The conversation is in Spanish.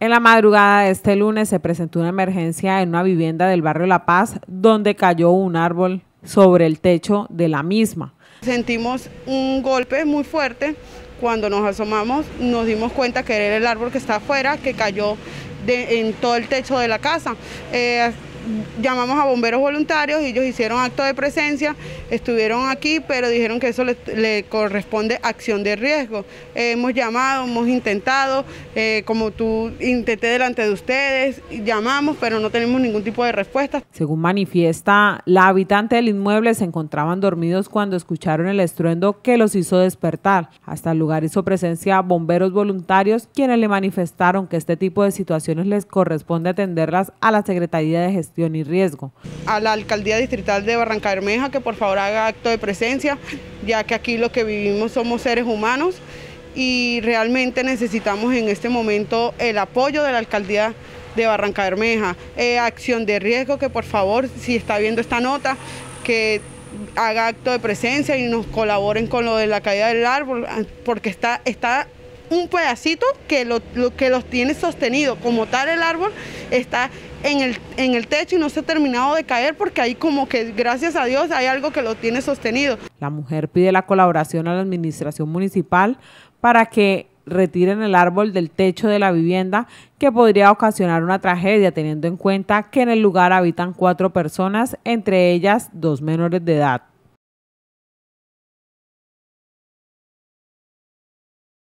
En la madrugada de este lunes se presentó una emergencia en una vivienda del barrio La Paz, donde cayó un árbol sobre el techo de la misma. Sentimos un golpe muy fuerte. Cuando nos asomamos nos dimos cuenta que era el árbol que está afuera, que cayó en todo el techo de la casa. Llamamos a bomberos voluntarios y ellos hicieron acto de presencia, estuvieron aquí, pero dijeron que eso le corresponde acción de riesgo. Hemos llamado, hemos intentado, como tú intenté delante de ustedes, llamamos, pero no tenemos ningún tipo de respuesta. Según manifiesta la habitante del inmueble, se encontraban dormidos cuando escucharon el estruendo que los hizo despertar. Hasta el lugar hizo presencia bomberos voluntarios, quienes le manifestaron que este tipo de situaciones les corresponde atenderlas a la Secretaría de Gestión y Riesgo. A la Alcaldía Distrital de Barrancabermeja que por favor haga acto de presencia, ya que aquí lo que vivimos somos seres humanos y realmente necesitamos en este momento el apoyo de la Alcaldía de Barrancabermeja. Acción de Riesgo que por favor, si está viendo esta nota, que haga acto de presencia y nos colaboren con lo de la caída del árbol, porque está un pedacito que los tiene sostenido. Como tal, el árbol está en el techo y no se ha terminado de caer, porque ahí como que gracias a Dios hay algo que lo tiene sostenido. La mujer pide la colaboración a la administración municipal para que retiren el árbol del techo de la vivienda, que podría ocasionar una tragedia, teniendo en cuenta que en el lugar habitan 4 personas, entre ellas 2 menores de edad.